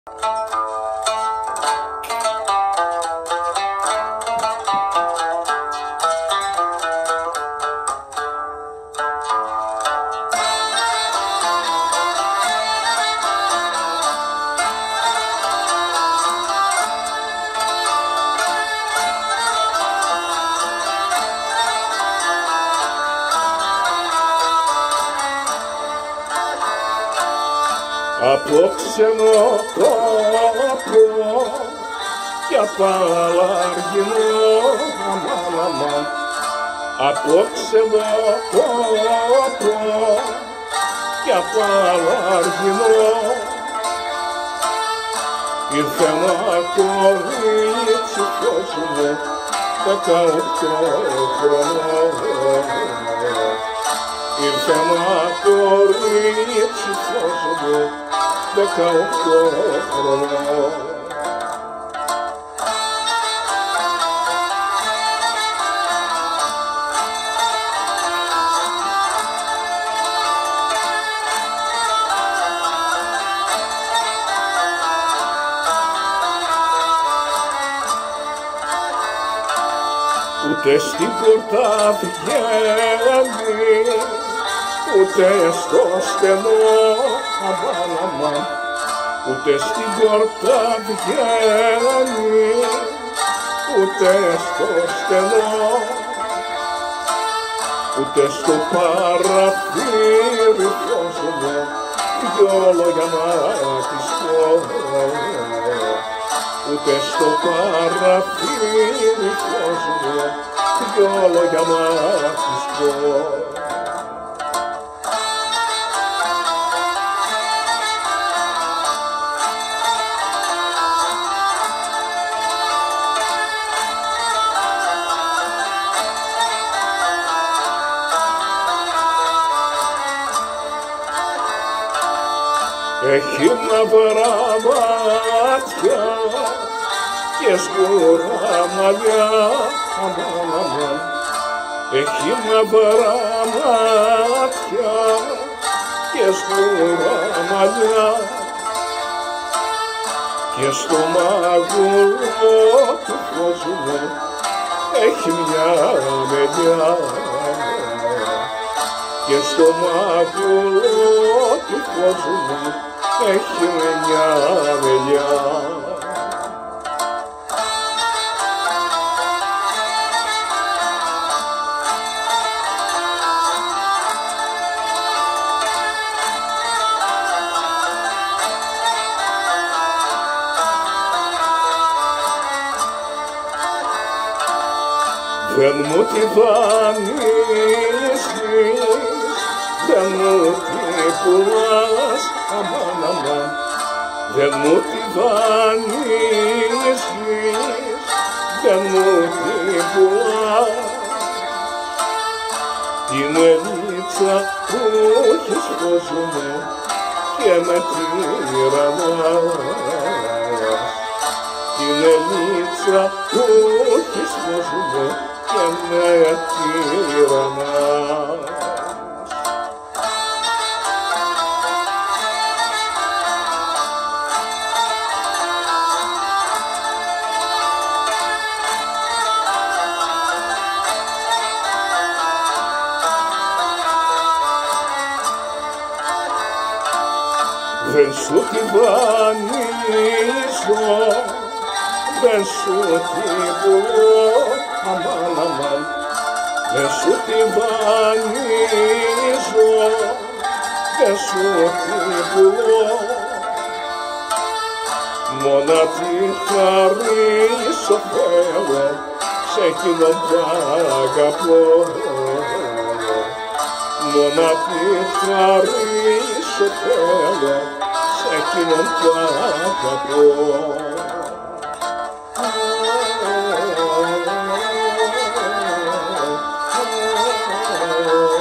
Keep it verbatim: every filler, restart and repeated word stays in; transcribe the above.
Απόψε νοτόπο κι απαλλαργινό, αμάν αμάν. Απόψε νοτόπο κι απαλλαργινό, ήρθε ένα κορίτσι φως μου δεκαοκτώ χρονών. Ήρθε ένα κορίτσι φως μου δεκαοκτώ χρονών. Ούτε στην πόρτα βγαίνει, ούτε στο στενό, αμάν αμάν. Ούτε στην πόρτα βγαίνει, ούτε στο στενό, ούτε στο παραθύρι φως μου δυο λόγια να της πω. Ούτε στο παραθύρι φως μου δυο λόγια να της πω. Έχει μαύρα μάτια και σκούρα μαλλιά, αμάν αμάν. Έχει μαύρα μάτια και σκούρα μαλλιά και στο μάγουλο του φως μου έχει μια μελιά. Και στο μάγουλο του φως μου έχει μια μελιά. Δεν μου τη δανείζεις, δεν μου τη πουλάς, αμάν αμάν. Δεν μου τη δανείζεις, δεν μου τη πουλάς. Την ελίτσα που έχεις φως μου και με τυραννάς. Την ελίτσα που έχεις φως μου και με τυραννάς. Δεν σου τη δανείζω, δεν σου τη πουλώ, αμάν αμάν. Δεν σου τη δανείζω, δεν σου τη πουλώ. Μόνα τη χαρίσω θέλω, σε εκείνον που αγαπώ. Μόνα τη χαρίσω θέλω, σε εκείνον που αγαπώ. Oh,